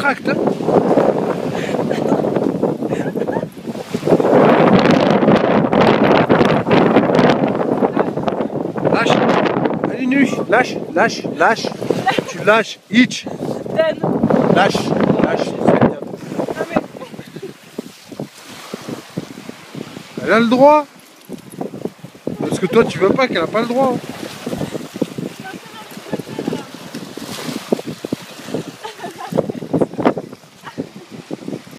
tracte. Hein. Lâche. Allez, nu. Lâche, lâche, lâche. Tu lâches. Itch. Lâche, lâche. Elle a le droit. Parce que toi, tu veux pas qu'elle a pas le droit.